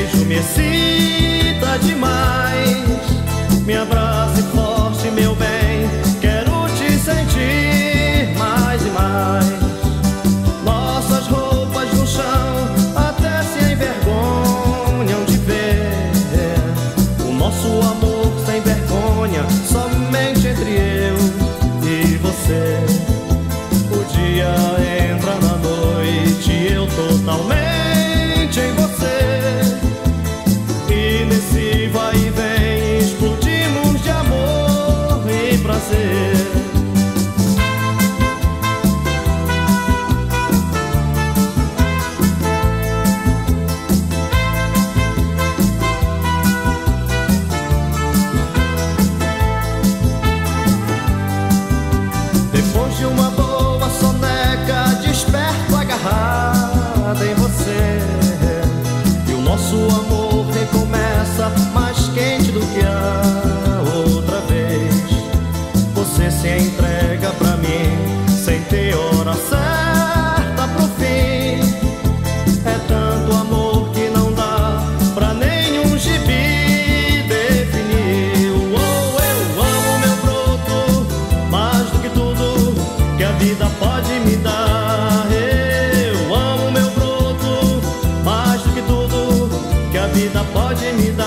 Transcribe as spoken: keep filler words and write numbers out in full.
beijo me excita demais. Me abrace forte, meu bem, quero te sentir mais e mais. Nossas roupas no chão até se envergonham de ver o nosso amor sem vergonha, somente entre eu e você. O dia entra na noite, eu totalmente em você, e nesse vai e vem explodimos de amor e prazer. Depois de uma boa soneca, desperto agarrada em você, e o nosso amor recomeça mais quente do que a outra vez. Você se entrega pra mim sem ter hora certa pro fim. É tanto amor que não dá pra nenhum gibi definir. Oh, eu amo meu broto mais do que tudo que a vida pode me dar. Eu amo meu broto mais do que tudo que a vida pode me dar.